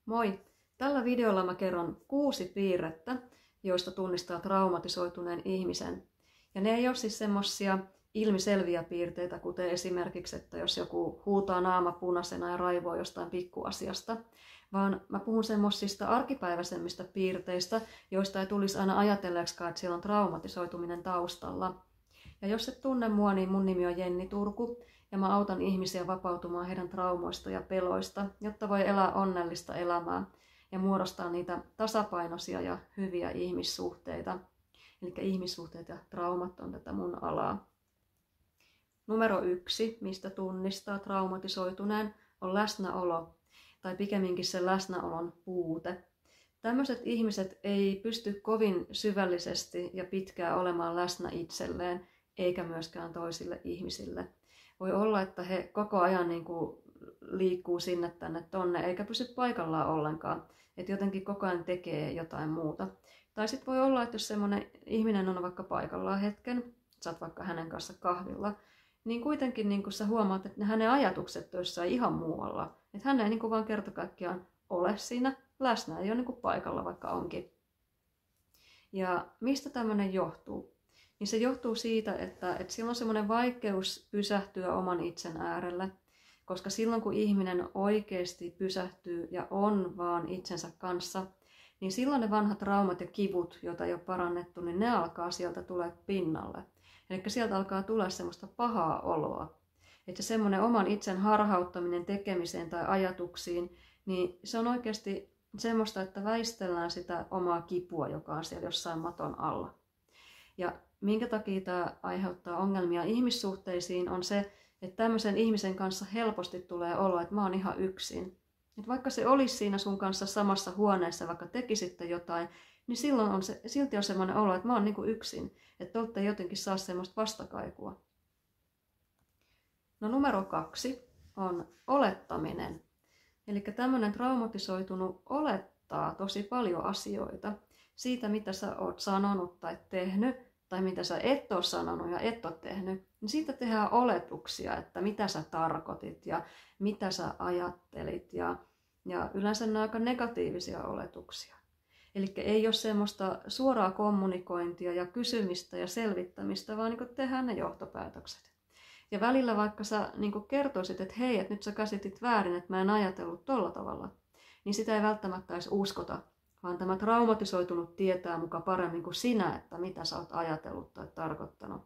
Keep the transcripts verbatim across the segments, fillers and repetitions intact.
Moi! Tällä videolla mä kerron kuusi piirrettä, joista tunnistaa traumatisoituneen ihmisen. Ja ne ei ole siis semmosia ilmiselviä piirteitä, kuten esimerkiksi, että jos joku huutaa naama punaisena ja raivoo jostain pikkuasiasta, vaan mä puhun semmoisista arkipäiväisemmistä piirteistä, joista ei tulisi aina ajatelleeksikaan, että siellä on traumatisoituminen taustalla. Ja jos et tunne mua, niin mun nimi on Jenni Turku, ja mä autan ihmisiä vapautumaan heidän traumoista ja peloista, jotta voi elää onnellista elämää ja muodostaa niitä tasapainoisia ja hyviä ihmissuhteita. Eli ihmissuhteet ja traumat on tätä mun alaa. Numero yksi, mistä tunnistaa traumatisoituneen, on läsnäolo, tai pikemminkin se läsnäolon puute. Tämmöiset ihmiset ei pysty kovin syvällisesti ja pitkään olemaan läsnä itselleen, eikä myöskään toisille ihmisille. Voi olla, että he koko ajan niin kuin liikkuu sinne tänne tonne, eikä pysy paikallaan ollenkaan. Että jotenkin koko ajan tekee jotain muuta. Tai sitten voi olla, että jos semmoinen ihminen on vaikka paikallaan hetken, sä oot vaikka hänen kanssa kahvilla, niin kuitenkin niin kun sä huomaat, että hänen ajatukset on jossain ihan muualla. Että hän ei niin kuin vaan kerta kaikkiaan ole siinä läsnä, ei ole niin kuin paikalla, vaikka onkin. Ja mistä tämmöinen johtuu? Niin se johtuu siitä, että, että sillä on semmoinen vaikeus pysähtyä oman itsen äärelle. Koska silloin kun ihminen oikeasti pysähtyy ja on vaan itsensä kanssa, niin silloin ne vanhat traumat ja kivut, joita ei ole parannettu, niin ne alkaa sieltä tulee pinnalle. Eli sieltä alkaa tulla semmoista pahaa oloa. Että semmoinen oman itsen harhauttaminen tekemiseen tai ajatuksiin, niin se on oikeasti semmoista, että väistellään sitä omaa kipua, joka on siellä jossain maton alla. Ja minkä takia tämä aiheuttaa ongelmia ihmissuhteisiin on se, että tämmöisen ihmisen kanssa helposti tulee olo, että mä oon ihan yksin. Että vaikka se olisi siinä sun kanssa samassa huoneessa, vaikka tekisitte jotain, niin silloin on se, silti on semmoinen olo, että mä oon niinku yksin. Että olette jotenkin saa semmoista vastakaikua. No numero kaksi on olettaminen. Eli tämmöinen traumatisoitunut olettaa tosi paljon asioita siitä, mitä sä oot sanonut tai tehnyt, tai mitä sä et ole sanonut ja et ole tehnyt, niin siitä tehdään oletuksia, että mitä sä tarkoitit ja mitä sä ajattelit. Ja, ja yleensä ne on aika negatiivisia oletuksia. Eli ei ole semmoista suoraa kommunikointia ja kysymistä ja selvittämistä, vaan niin tehdään ne johtopäätökset. Ja välillä vaikka sä niin kertoisit, että hei, että nyt sä käsitit väärin, että mä en ajatellut tolla tavalla, niin sitä ei välttämättä edes uskota. Vaan tämä traumatisoitunut tietää muka paremmin kuin sinä, että mitä sä oot ajatellut tai tarkoittanut.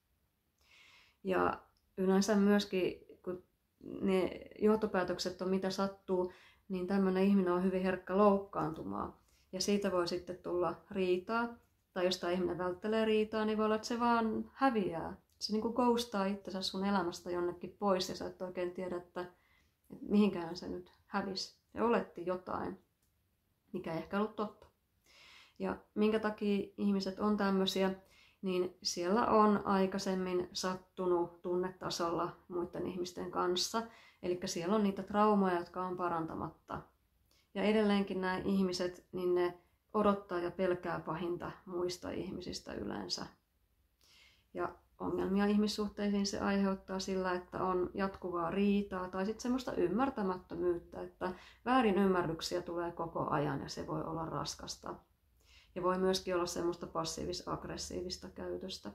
Ja yleensä myöskin, kun ne johtopäätökset on mitä sattuu, niin tämmöinen ihminen on hyvin herkkä loukkaantumaan. Ja siitä voi sitten tulla riitaa. Tai jos tämä ihminen välttelee riitaa, niin voi olla, että se vaan häviää. Se niin kuin ghostaa itsensä sun elämästä jonnekin pois ja sä et oikein tiedä, että, että mihinkään se nyt hävisi. Se oletti jotain, mikä ei ehkä ollut totta. Ja minkä takia ihmiset on tämmöisiä, niin siellä on aikaisemmin sattunut tunnetasolla muiden ihmisten kanssa. Eli siellä on niitä traumoja, jotka on parantamatta. Ja edelleenkin nämä ihmiset, niin ne odottaa ja pelkää pahinta muista ihmisistä yleensä. Ja ongelmia ihmissuhteisiin se aiheuttaa sillä, että on jatkuvaa riitaa tai sitten semmoista ymmärtämättömyyttä, että väärinymmärryksiä tulee koko ajan ja se voi olla raskasta. Ja voi myöskin olla semmoista passiivis-aggressiivista käytöstä.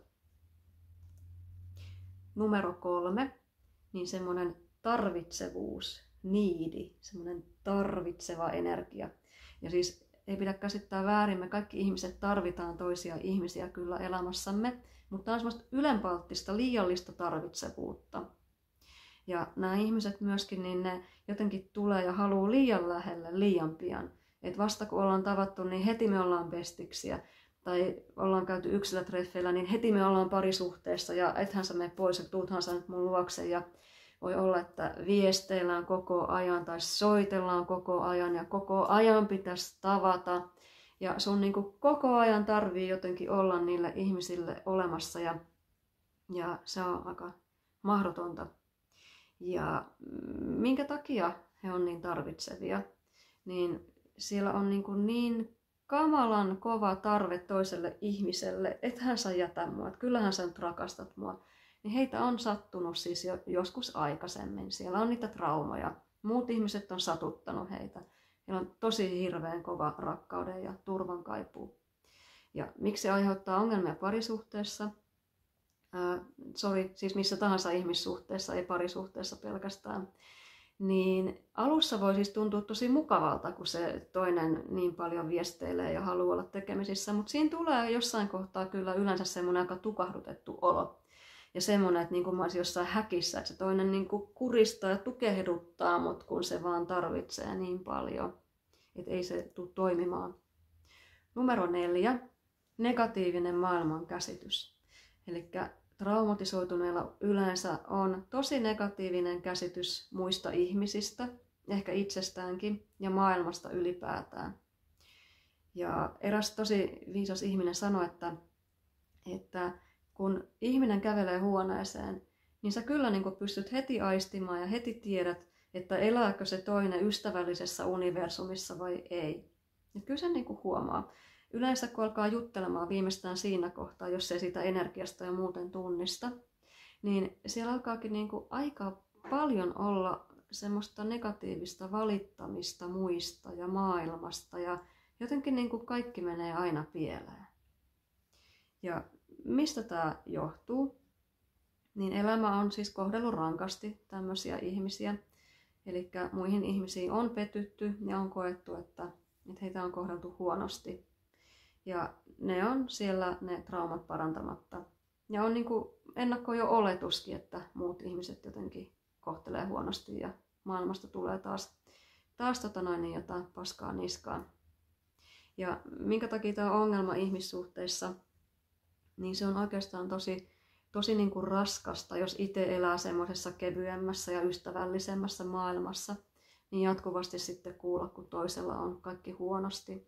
Numero kolme, niin semmoinen tarvitsevuus, niidi, semmoinen tarvitseva energia. Ja siis ei pidä käsittää väärin, me kaikki ihmiset tarvitaan toisia ihmisiä kyllä elämässämme, mutta on semmoista ylenpalttista, liiallista tarvitsevuutta. Ja nämä ihmiset myöskin, niin ne jotenkin tulee ja haluaa liian lähelle liian pian. Et vasta kun ollaan tavattu, niin heti me ollaan bestiksiä. Tai ollaan käyty yksilötreffeillä, niin heti me ollaan parisuhteessa ja ethän sä mene pois ja tuuthan sä nyt mun luokse. Ja voi olla, että viesteillään koko ajan tai soitellaan koko ajan ja koko ajan pitäisi tavata. Ja sun niin kuin koko ajan tarvii jotenkin olla niille ihmisille olemassa ja, ja se on aika mahdotonta. Ja minkä takia he on niin tarvitsevia, niin siellä on niin, kuin niin kamalan kova tarve toiselle ihmiselle, ethän sä jätä mua, että kyllähän sä nyt rakastat mua. Niin heitä on sattunut siis jo joskus aikaisemmin. Siellä on niitä traumoja. Muut ihmiset on satuttanut heitä. Heillä on tosi hirveän kova rakkauden ja turvan kaipuu. Ja miksi se aiheuttaa ongelmia parisuhteessa? Ää, sorry, siis missä tahansa ihmissuhteessa, ei parisuhteessa pelkästään. Niin alussa voi siis tuntua tosi mukavalta, kun se toinen niin paljon viesteilee ja haluaa olla tekemisissä, mutta siinä tulee jossain kohtaa kyllä yleensä semmoinen aika tukahdutettu olo. Ja semmoinen, että niin kuin mä olisin jossain häkissä, että se toinen niin kuin kuristaa ja tukehduttaa, mutta kun se vaan tarvitsee niin paljon, että ei se tule toimimaan. Numero neljä. Negatiivinen maailmankäsitys. Eli traumatisoituneilla yleensä on tosi negatiivinen käsitys muista ihmisistä, ehkä itsestäänkin ja maailmasta ylipäätään. Ja eräs tosi viisas ihminen sanoi, että, että kun ihminen kävelee huoneeseen, niin sä kyllä niin kuin pystyt heti aistimaan ja heti tiedät, että elääkö se toinen ystävällisessä universumissa vai ei. Ja kyllä sen niin kuin huomaa. Yleensä kun alkaa juttelemaan viimeistään siinä kohtaa, jos ei siitä energiasta ja muuten tunnista, niin siellä alkaakin niin kuin aika paljon olla semmoista negatiivista valittamista muista ja maailmasta ja jotenkin niin kuin kaikki menee aina pieleen. Ja mistä tämä johtuu? Niin elämä on siis kohdellut rankasti tämmöisiä ihmisiä. Eli muihin ihmisiin on petytty ja on koettu, että, että heitä on kohdeltu huonosti. Ja ne on siellä ne traumat parantamatta. Ja on niin kuin ennakko jo oletuskin, että muut ihmiset jotenkin kohtelee huonosti ja maailmasta tulee taas, taas tota noin, niin jotain paskaa niskaan. Ja minkä takia tämä ongelma ihmissuhteissa, niin se on oikeastaan tosi, tosi niin kuin raskasta, jos itse elää semmoisessa kevyemmässä ja ystävällisemmässä maailmassa, niin jatkuvasti sitten kuulla, kun toisella on kaikki huonosti.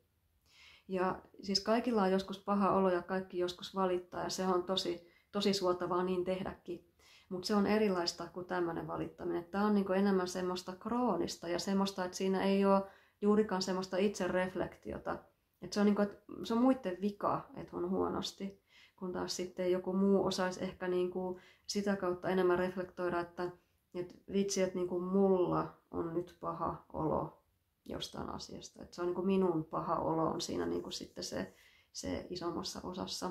Ja siis kaikilla on joskus paha olo ja kaikki joskus valittaa ja se on tosi, tosi suotavaa niin tehdäkin. Mutta se on erilaista kuin tämmöinen valittaminen. Tämä on niinku enemmän semmoista kroonista ja semmoista, että siinä ei ole juurikaan semmoista itsereflektiota. Että se on, niinku, että se on muiden vika, että on huonosti. Kun taas sitten joku muu osaisi ehkä niinku sitä kautta enemmän reflektoida, että, että vitsi, että niinku mulla on nyt paha olo jostain asiasta. Että se on niin kuin minun paha olo on siinä niin kuin sitten se, se isommassa osassa.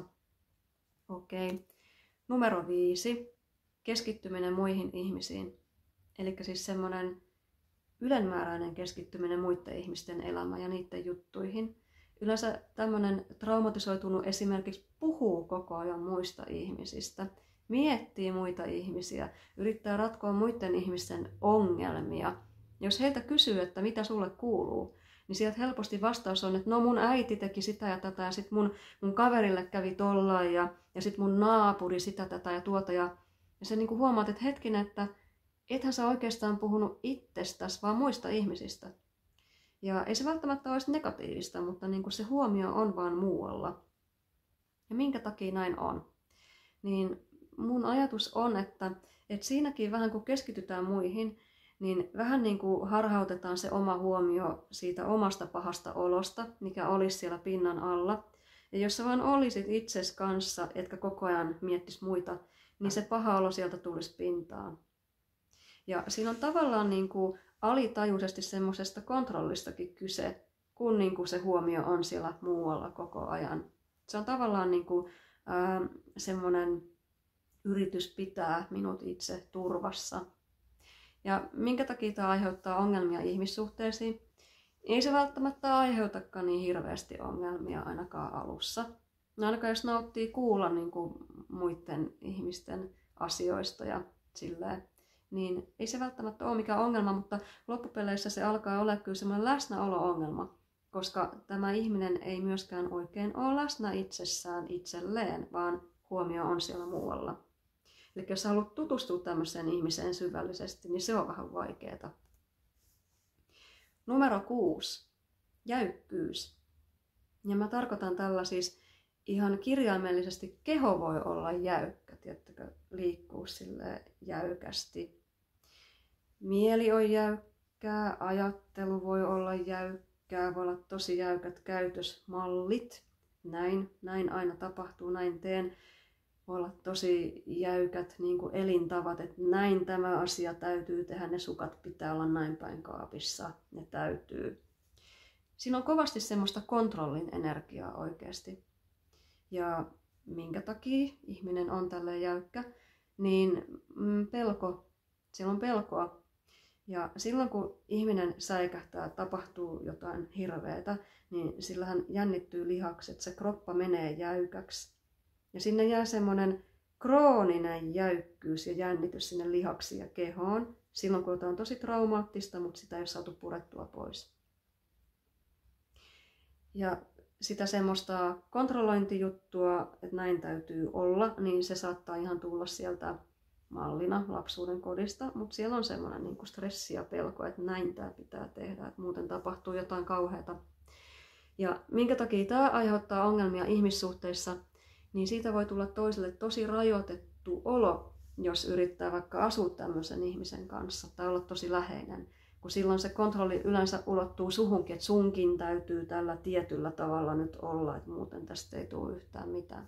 Okei. Numero viisi. Keskittyminen muihin ihmisiin. Eli siis semmoinen ylenmääräinen keskittyminen muiden ihmisten elämään ja niiden juttuihin. Yleensä tämmöinen traumatisoitunut esimerkiksi puhuu koko ajan muista ihmisistä, miettii muita ihmisiä, yrittää ratkoa muiden ihmisten ongelmia. Jos heiltä kysyy, että mitä sulle kuuluu, niin sieltä helposti vastaus on, että no mun äiti teki sitä ja tätä ja sitten mun, mun kaverille kävi tollain ja, ja sitten mun naapuri sitä tätä ja tuota. Ja, ja sä niinku huomaat, että hetkin, että ethän sä oikeastaan puhunut itsestäsi, vaan muista ihmisistä. Ja ei se välttämättä olisi negatiivista, mutta niinku se huomio on vaan muualla. Ja minkä takia näin on? Niin mun ajatus on, että, että siinäkin vähän kun keskitytään muihin, niin vähän niin kuin harhautetaan se oma huomio siitä omasta pahasta olosta, mikä olisi siellä pinnan alla. Ja jos sä vaan olisit itses kanssa, etkä koko ajan miettis muita, niin se paha olo sieltä tulisi pintaan. Ja siinä on tavallaan niin kuin alitajuisesti semmoisesta kontrollistakin kyse, kun niin kuin se huomio on siellä muualla koko ajan. Se on tavallaan niin kuin, ää, semmoinen yritys pitää minut itse turvassa. Ja minkä takia tämä aiheuttaa ongelmia ihmissuhteisiin? Ei se välttämättä aiheutakaan niin hirveästi ongelmia ainakaan alussa. No ainakaan jos nauttii kuulla niin kuin muiden ihmisten asioista ja silleen, niin ei se välttämättä ole mikään ongelma, mutta loppupeleissä se alkaa olla kyllä semmoinen läsnäolo-ongelma, koska tämä ihminen ei myöskään oikein ole läsnä itsessään itselleen, vaan huomio on siellä muualla. Eli jos haluat tutustua tämmöiseen ihmiseen syvällisesti, niin se on vähän vaikeaa. Numero kuusi. Jäykkyys. Ja mä tarkoitan tällä siis ihan kirjaimellisesti keho voi olla jäykkä, tiedättekö, liikkuu silleen jäykästi. Mieli on jäykkää, ajattelu voi olla jäykkää, voi olla tosi jäykät käytösmallit. Näin, näin aina tapahtuu, näin teen. Voi olla tosi jäykät niin kuin elintavat, että näin tämä asia täytyy tehdä, ne sukat pitää olla näin päin kaapissa, ne täytyy. siinä on kovasti semmoista kontrollin energiaa oikeasti. Ja minkä takia ihminen on tälleen jäykkä, niin pelko, siellä on pelkoa. Ja silloin kun ihminen säikähtää, tapahtuu jotain hirveätä, niin sillähän jännittyy lihakset, se kroppa menee jäykäksi. Ja sinne jää semmoinen krooninen jäykkyys ja jännitys sinne lihaksiin ja kehoon, silloin kun on tosi traumaattista, mutta sitä ei ole saatu purettua pois. Ja sitä semmoista kontrollointijuttua, että näin täytyy olla, niin se saattaa ihan tulla sieltä mallina lapsuuden kodista, mutta siellä on semmoinen niin kuin stressi ja pelko, että näin tämä pitää tehdä, että muuten tapahtuu jotain kauheata. Ja minkä takia tämä aiheuttaa ongelmia ihmissuhteissa, niin siitä voi tulla toiselle tosi rajoitettu olo, jos yrittää vaikka asua tämmöisen ihmisen kanssa tai olla tosi läheinen. Kun silloin se kontrolli yleensä ulottuu suhunkin, että sunkin täytyy tällä tietyllä tavalla nyt olla, että muuten tästä ei tule yhtään mitään.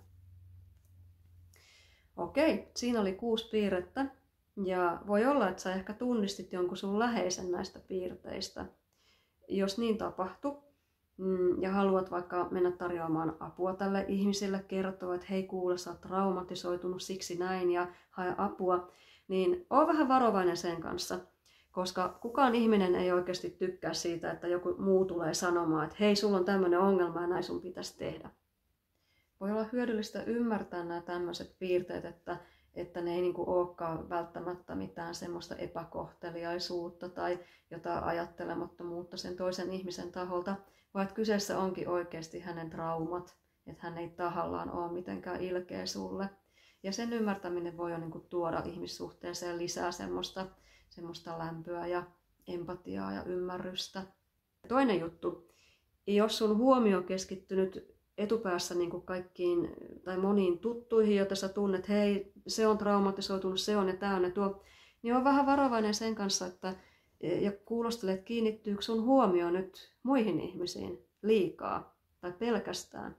Okei, siinä oli kuusi piirrettä ja voi olla, että sä ehkä tunnistit jonkun sun läheisen näistä piirteistä. Jos niin tapahtui ja haluat vaikka mennä tarjoamaan apua tälle ihmiselle, kertoa, että hei kuule, sä oot traumatisoitunut siksi näin ja hae apua, niin oo vähän varovainen sen kanssa. Koska kukaan ihminen ei oikeasti tykkää siitä, että joku muu tulee sanomaan, että hei, sulla on tämmöinen ongelma ja näin sun pitäisi tehdä. Voi olla hyödyllistä ymmärtää nämä tämmöiset piirteet, että, että ne ei niin kuin olekaan välttämättä mitään semmoista epäkohteliaisuutta tai jotain ajattelemattomuutta sen toisen ihmisen taholta, vaan että kyseessä onkin oikeasti hänen traumat, että hän ei tahallaan ole mitenkään ilkeä sulle. Ja sen ymmärtäminen voi jo niin kuin tuoda ihmissuhteeseen lisää semmoista semmoista lämpöä ja empatiaa ja ymmärrystä. Toinen juttu, jos sun huomio on keskittynyt etupäässä niin kuin kaikkiin tai moniin tuttuihin, joita sä tunnet, hei, se on traumatisoitunut, se on ja tää on ja tuo, niin on vähän varovainen sen kanssa, että ja kuulostelet, että kiinnittyykö sun huomio nyt muihin ihmisiin liikaa tai pelkästään.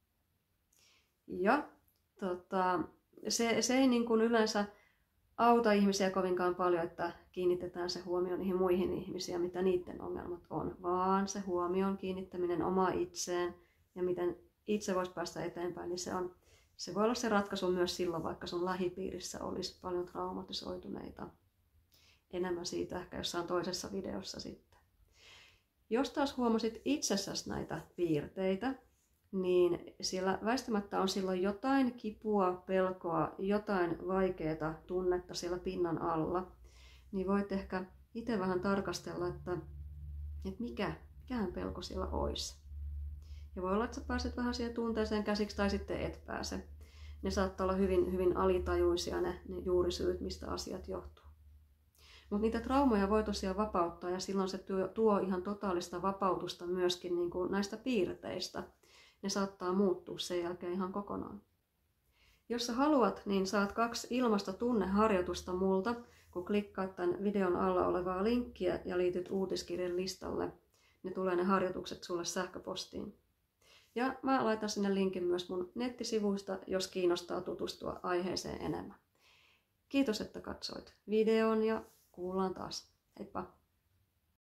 Ja tota, se, se ei niin kuin yleensä auta ihmisiä kovinkaan paljon, että kiinnitetään se huomio niihin muihin ihmisiin, mitä niiden ongelmat on, vaan se huomion kiinnittäminen omaa itseen ja miten itse voisi päästä eteenpäin, niin se, on, se voi olla se ratkaisu myös silloin, vaikka sun lähipiirissä olisi paljon traumatisoituneita. Enemmän siitä ehkä jossain toisessa videossa sitten. Jos taas huomasit itsessäsi näitä piirteitä, niin siellä väistämättä on silloin jotain kipua, pelkoa, jotain vaikeaa tunnetta siellä pinnan alla, niin voit ehkä itse vähän tarkastella, että, että mikä, mikähän pelko siellä olisi. Ja voi olla, että sä pääset vähän siihen tunteeseen käsiksi tai sitten et pääse. Ne saattaa olla hyvin, hyvin alitajuisia ne, ne juurisyyt, mistä asiat johtuu. Mutta niitä traumoja voi tosiaan vapauttaa ja silloin se tuo, tuo ihan totaalista vapautusta myöskin niin kuin näistä piirteistä. Ne saattaa muuttua sen jälkeen ihan kokonaan. Jos sä haluat, niin saat kaksi ilmasta tunneharjoitusta multa, kun klikkaat tämän videon alla olevaa linkkiä ja liityt uutiskirjan listalle. Ne tulee ne harjoitukset sulle sähköpostiin. Ja mä laitan sinne linkin myös mun nettisivuista, jos kiinnostaa tutustua aiheeseen enemmän. Kiitos, että katsoit videon ja kuullaan taas. Heippa!